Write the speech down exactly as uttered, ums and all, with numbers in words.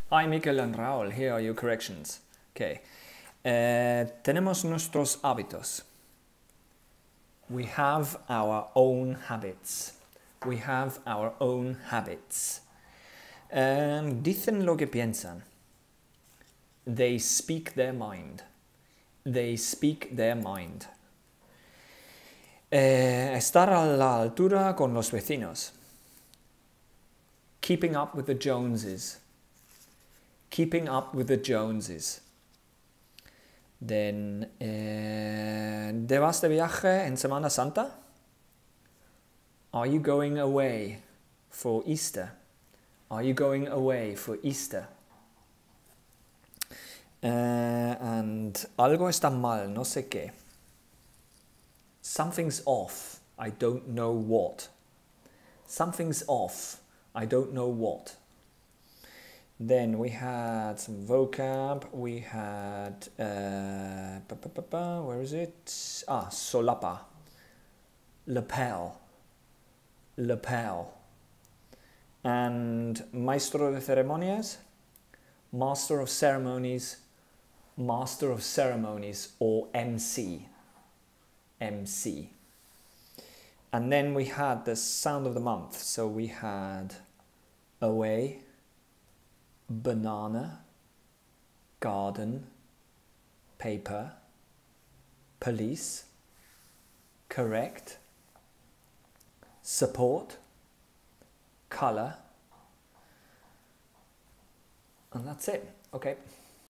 Hi, Mikel L Raul, here are your corrections. Okay. Eh, tenemos nuestros hábitos. We have our own habits. We have our own habits. Um, dicen lo que piensan. They speak their mind. They speak their mind. Eh, estar a la altura con los vecinos. Keeping up with the Joneses. Keeping up with the Joneses. Then, eh, ¿te vas de viaje en Semana Santa? Are you going away for Easter? Are you going away for Easter? Uh, and algo está mal, no sé qué. Something's off, I don't know what. Something's off, I don't know what. Then we had some vocab, we had, uh, ba -ba -ba -ba, where is it? Ah, solapa, lapel, lapel. And maestro de ceremonias, master of ceremonies, master of ceremonies, or M C, M C. And then we had the sound of the month, so we had away, banana, garden, paper, police, correct, support, color, and that's it. Okay.